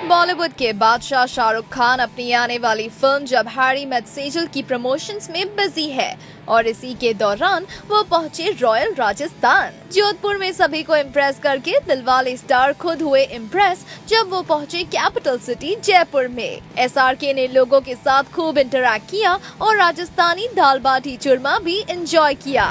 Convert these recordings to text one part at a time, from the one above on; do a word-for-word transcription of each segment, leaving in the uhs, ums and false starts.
बॉलीवुड के बादशाह शाहरुख खान अपनी आने वाली फिल्म जब हैरी मेट सेजल की प्रमोशंस में बिजी है और इसी के दौरान वो पहुंचे रॉयल राजस्थान। जोधपुर में सभी को इम्प्रेस करके दिलवाले स्टार खुद हुए इम्प्रेस जब वो पहुंचे कैपिटल सिटी जयपुर में। एसआरके ने लोगों के साथ खूब इंटरैक्ट किया और राजस्थानी दाल बाटी चूरमा भी एंजॉय किया।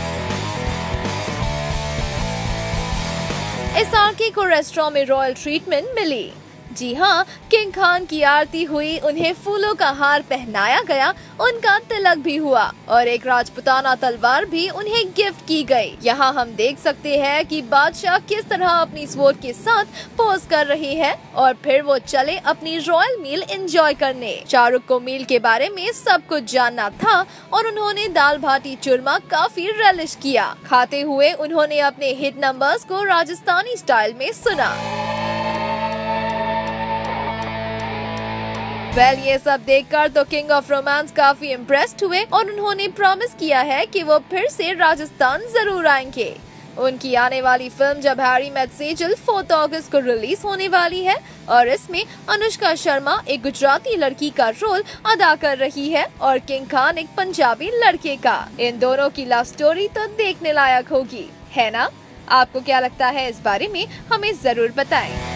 एसआरके को रेस्टोरेंट में रॉयल ट्रीटमेंट मिली। जी हाँ, किंग खान की आरती हुई, उन्हें फूलों का हार पहनाया गया, उनका तिलक भी हुआ और एक राजपुताना तलवार भी उन्हें गिफ्ट की गई। यहाँ हम देख सकते हैं कि बादशाह किस तरह अपनी स्वॉर्ड के साथ पोज कर रही है और फिर वो चले अपनी रॉयल मील एंजॉय करने। शाहरुख को मील के बारे में सब कुछ जानना था और उन्होंने दाल बाटी चूरमा काफी रेलिश किया। खाते हुए उन्होंने अपने हिट नंबर्स को राजस्थानी स्टाइल में सुना। वेल well, ये सब देखकर तो किंग ऑफ रोमांस काफी इम्प्रेस्ड हुए और उन्होंने प्रॉमिस किया है कि वो फिर से राजस्थान जरूर आएंगे। उनकी आने वाली फिल्म जब हैरी मेट सेजल चौदह अगस्त को रिलीज होने वाली है और इसमें अनुष्का शर्मा एक गुजराती लड़की का रोल अदा कर रही है और किंग खान एक पंजाबी लड़के का। इन दोनों की लव स्टोरी तो देखने लायक होगी, है ना? आपको क्या लगता है इस बारे में हमें जरूर बताएं।